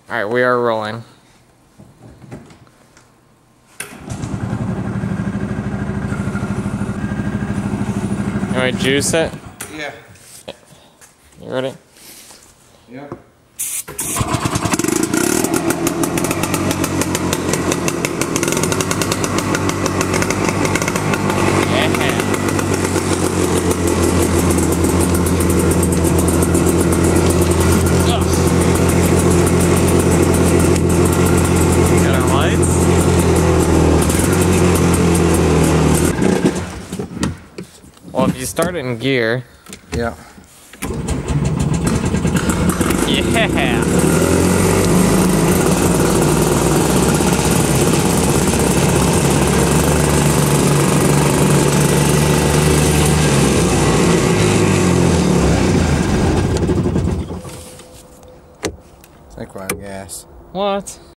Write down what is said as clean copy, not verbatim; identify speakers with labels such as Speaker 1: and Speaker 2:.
Speaker 1: Alright, we are rolling. You want to juice it?
Speaker 2: Yeah.
Speaker 1: You ready?
Speaker 2: Yep.
Speaker 1: Well, if you start it in gear.
Speaker 2: Yeah.
Speaker 1: Yeah.
Speaker 2: I think we're on gas.
Speaker 1: What?